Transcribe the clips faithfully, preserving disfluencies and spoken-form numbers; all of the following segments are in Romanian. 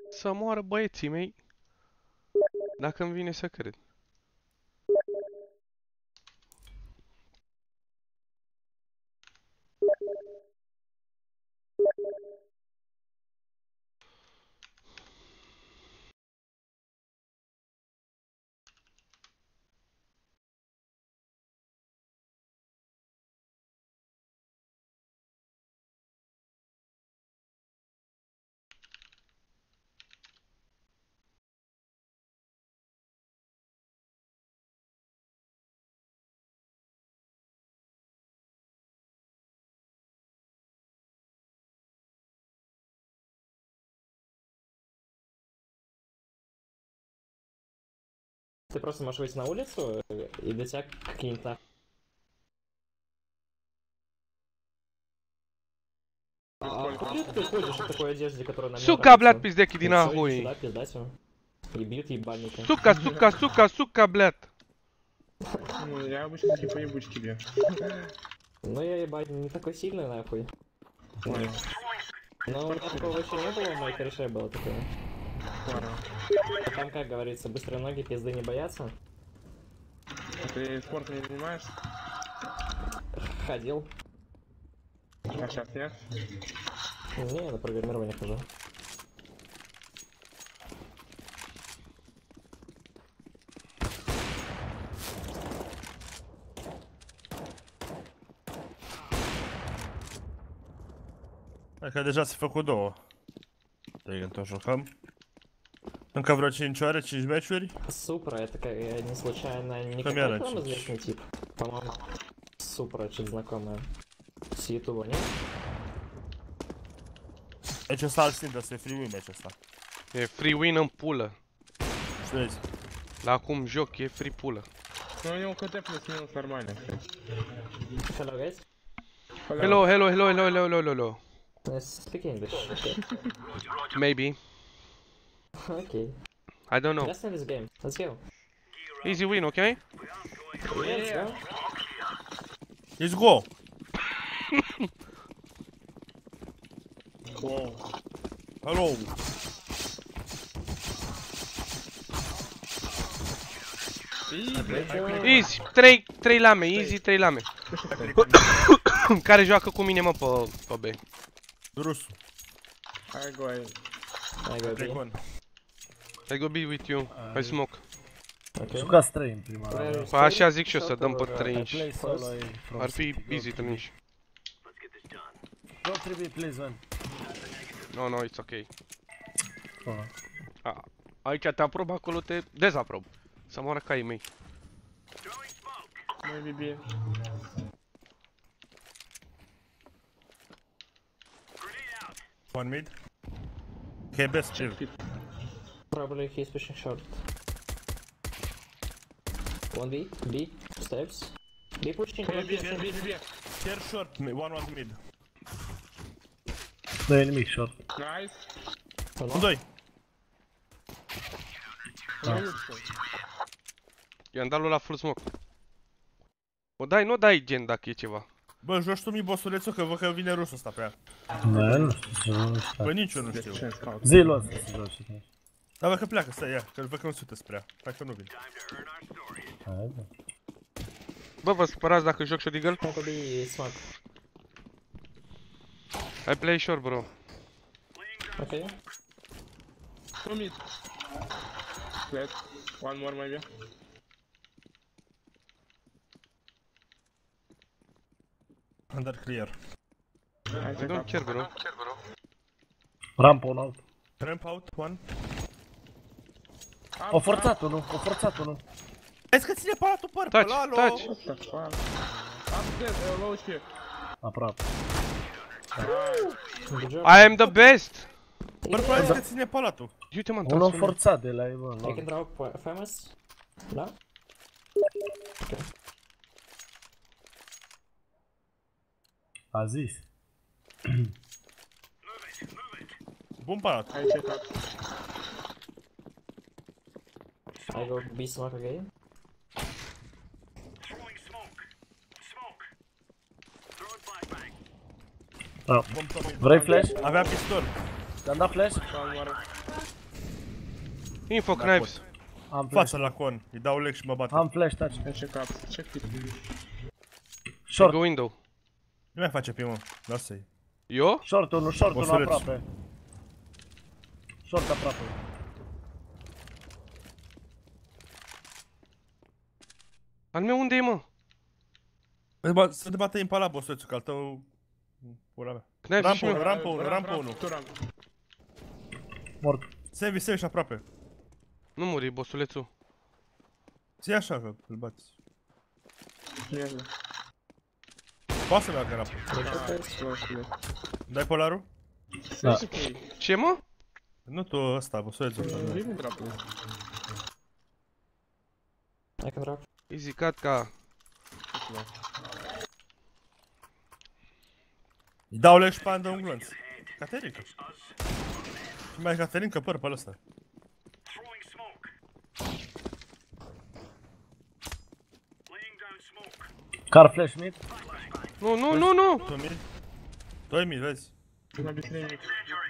Să moară băieții mei. Dacă îmi vine să cred. Ты просто можешь выйти на улицу, и до тебя какие-нибудь на... А хули ты ходишь в такой одежде, которая на мне Сука, блядь, нравится? пиздеки, иди Ну всё, иди нахуй. сюда, пиздать его. И бьют ебальники. Сука, сука, сука, сука, блядь. Ну, я обычно типа ебучки бью. Ну я ебать не такой сильный нахуй. Понял. Но у меня такого еще не было, в моей кореше было такое. Понял. А там, как говорится, быстрые ноги пизды не боятся. А ты спортом не занимаешься? Ходил. А сейчас нет? Не, я на программирование хожу. Că deja s-a făcut două. Te tot jucăm. Încă vreo cinci ore, cinci meciuri? Супра, это как я не случайно не Хомяра какой-то там чуть-чуть. известный тип. По-моему, Супра чуть знакомая. С Ютуба, нет? Deci ăsta al Sinda, să e free win meci ăsta. E free win în pulă. Știți? La acum joc, e free pulă. Ну, у него КТ плюс-минус нормально, кстати. Hello guys. Hello, hello, hello, hello, hello, hello, hello. I speak English. Okay. Maybe. Okay. I don't know. Let's end this game. Let's go. Easy win, okay? Let's go. Let's go! Wow. Hello! Easy, trei, trei lame, easy, trei lame. Care joacă cu mine, mă, pe, pe B? Rusu. I go ahead. I go B. Recon. I go be with you. I smoke. Okay. Jucați trei în prima rundă. Păi așa zic și eu, să dăm pe trei I inci. play solo in front. Ar fi easy trei inci. Go three B, please, man. No, no, it's ok. Oh. A, aici te aprob, acolo te dezaprob. Să moară caii mei. Maybe B. One mid. Okay, best chill. Probably he's pushing short. One B, B, steps. B pushing, B, one B, pushing. B, B, B. Care short, mi- one was mid. Dă-i nimic short. Nice. Un, doi. I-am dat lui la full smoke. O dai, nu dai gen dacă e ceva. Bă, joci tu mi bosulețul că văd că vine rusul ăsta pe ea. Da, nu știu, nu știu. Bă, nici eu nu știu. Ce scout? Zi-l ăsta să joci. Da, bă, că pleacă, stai, ia, că văd că nu se uite spre ea. Hai că nu vine. Hai, da. Bă, vă spărați dacă joc shot eagle? I go B smoke. I play short, bro. Okay. Two mid. Left. One more maybe. Under clear. I I check don't up. care, bro. Ramp on out. Ramp out, one. O forțat unul, o forțat unul. Vezi că ține palatul păr, Taci, alo! taci. What the fuck? I'm dead, uh, low here. Aproape. Good job. I am the best! Bă, probabil că ține palatul. Uite, mă, Unul întoarce. forțat de la ei, bă. I lol. can drop uh, famous. No? A zis. Bun palat. I check up. I go B smoke again. Da. Bun top mid. Vrei flash? Avea pistol. Ți-am dat flash? One more. Info Da, knives. Am flash. Față la con, îi dau leg și mă bate. Am flash touch. Ce cap, ce clip. Short. Go window. Nu mai face primul, lasă-i. Eu? Short unul, short unul Bosuleț. aproape. Short aproape. Al meu unde e, mă? Să ba- Să te bate impala, bossulețul, că al tău... Pula mea. Knives și Rampă meu. unu, rampă unu, rampă unu. Tu ramp. Mort. Sevi, sevi și aproape. Nu muri, bossulețul. Ții așa că îl bați. Nu iasă. Poate să meargă rampă. Dai polarul? Da. Ce, mă? Nu tu ăsta, bossulețul. Vine drapul. I can drop. Easy cut ca... Îi dau leg și pe andă un glonț. Caterinca. Și mai Caterinca păr pe ăsta. Car flash mid. Nu, nu, nu, nu! Tu mid? Doi mid, vezi? Una vitrine mic.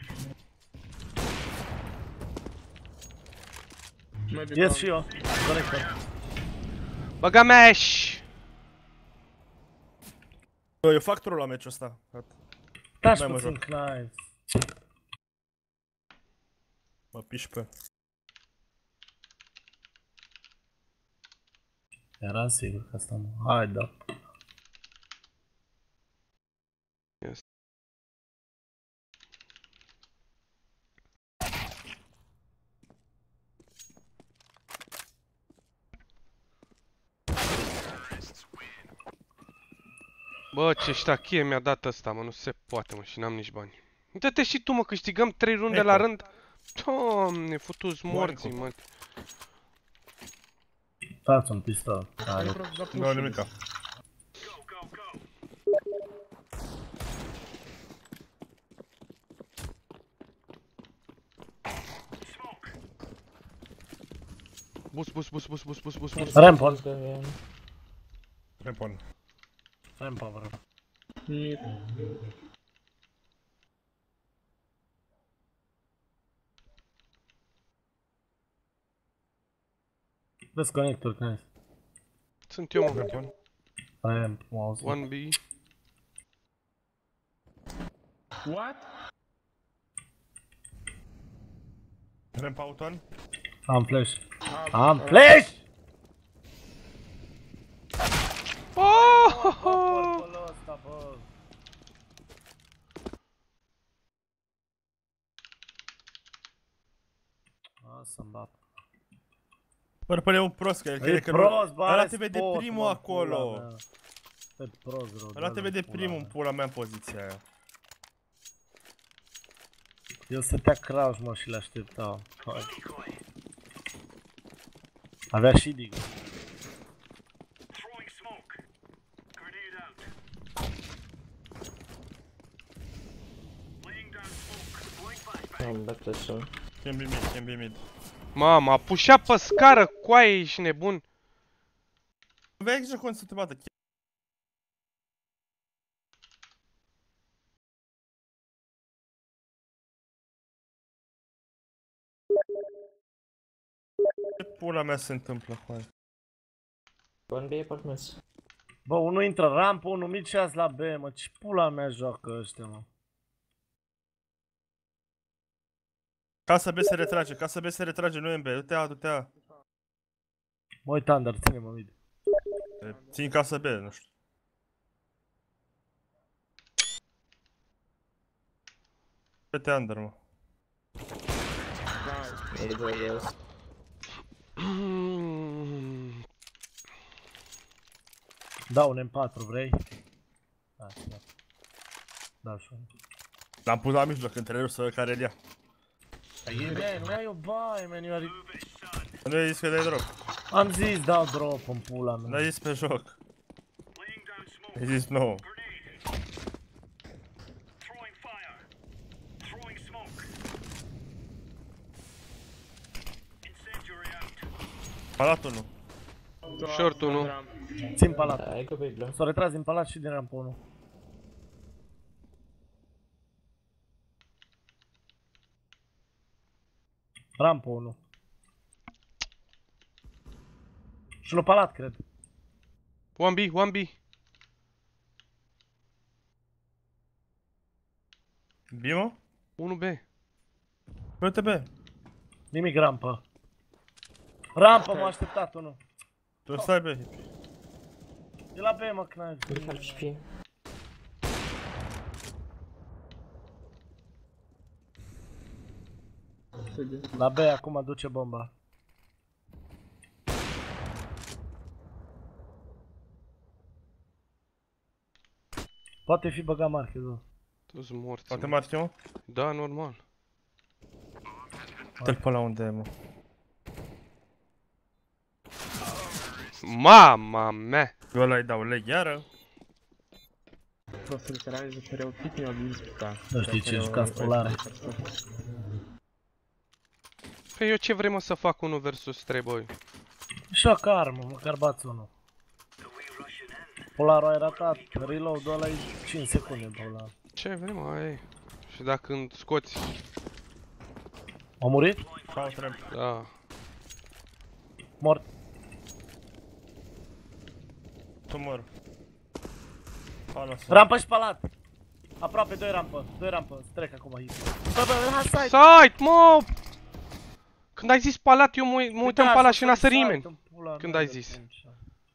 Mai bine. Ies și eu. Conector. Băga mash! Bă, eu fac troll la meciul ăsta. Gata. Taci Mai mă puțin joc. knife. Mă piși. Era sigur că asta mă. Hai, da. Yes. Bă, ce ștachie mi-a dat ăsta, mă, nu se poate, mă, și n-am nici bani. Uite-te și tu, mă, câștigăm trei runde la Eco. rând. Doamne, futu-ți morții, mă. Dați un pistol. Hai, Ai nu. prost, da Nu, push. nimica. Bus, bus, bus, bus, bus, bus, bus, bus. Rampon. Repon. Rampon, vreau. Mic. Vezi conector knife. Sunt eu, mă. Repon. Ramp, mouse. one B. What? Ramp auton. Am flash. Ah, Am flash! Oh! Acolo ăsta, bă. A, să-mi bat. Bă, păi e un prost, că el E crede că prost, bă, ăla are te vede spot, primul mă, acolo. pula mea. E prost, rău. Ăla te dă-l vede pula primul în mea. pula mea în poziția aia. Eu stătea crouch, mă, și l-așteptau. Hai. Avea și dig. Am backflash. Can be mid, can be mid. Mama, a pușat pe scară, coaie, ești nebun. Vei grijă cum să te bată. Ce pula mea se întâmplă cu aia? One B apartments. Bă, unul intră rampă, unul mid și azi la B, mă, ce pula mea joacă ăștia, mă. Casa B se retrage, casa B se retrage, nu e în B, du-te A, du-te A. Mă uit Thunder, ține-mă mid. Țin casa B, nu știu. Du-te under, mă. Maybe yes. Da, un M patru, vrei? Da, da. Da, și unul. L-am pus la mijloc între el să văd care îl ia. E, man, nu ai o baie, man, eu are... Nu ai zis că dai drop. Am zis, dau drop în pula mea. N-ai zis pe joc. Ai zis nu. A dat unul. Short unu. Țin palat. I go big long. S-o retras din palat și din rampă unu. Rampă unu. Și l-a palat, cred. one B, one B. Bimo? unu B. Uite B. Nimic rampă. Rampă, m-a așteptat unul. Tu stai B. E la B, mă, Knife. Michal śpi. La B acum duce bomba. Poate fi băgat marchetul. Toți morți. Poate mă. marchi mă? Da, normal. Dă-l pe la unde e, mă. Mama mea! Eu ăla-i dau leg iară. Просто литерально захотел пить, не убил спита. Nu știi ce jucați polare. Păi eu ce vrem mă să fac unu versus trei, boi? Șoc armă, măcar bați unul. Polarul ai ratat, reload-ul ăla e cinci secunde, polar. Ce vrem, mă, e? Și dacă când scoți... A murit? Caut ramp. Da. Mort. Tu mor. Pala să. Rampă și palat. Aproape, doi rampă, doi rampă, trec acum aici. Bă, bă, la site! Site, mă! Când ai zis palat, eu mă mă uitam Da, palat să și n-a stai sărit site, nimeni. în pula Când mea ai de zis. atunci.